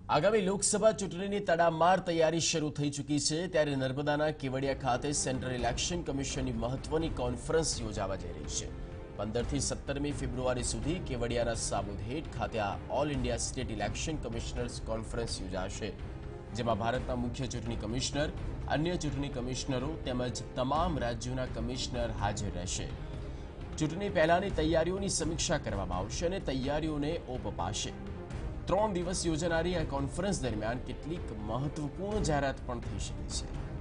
આગામી લોકસભા ચૂંટણીની તડામાર તૈયારી શરૂ થઈ ચૂકી છે ત્યારે નર્મદાના કેવડિયા ખાતે સેન્ટ્રલ ઇલેક્શન કમિશનની મહત્વની કોન્ફરન્સ યોજાવા જઈ રહી છે। 15 થી 17મી ફેબ્રુઆરી સુધી કેવડિયાના સાબુધેટ ખાતે આ all India state election commissioners conference યોજાશે, જેમાં ભારતના મુખ્ય ચૂંટણી કમિશનર, અન્ય ચૂંટણી કમિશનરો તેમજ તમામ રાજ્યોના કમિશનર હાજર રહેશે। ચૂંટણી પહેલાની તૈયારીઓની સમીક્ષા કરવામાં આવશે અને તૈયારીઓને ઓપ અપાશે। 3 દિવસ યોજાનારી આ કોન્ફરન્સ દરમિયાન કેટલીક મહત્વપૂર્ણ જાહેરાત પણ થઈ શકે છે।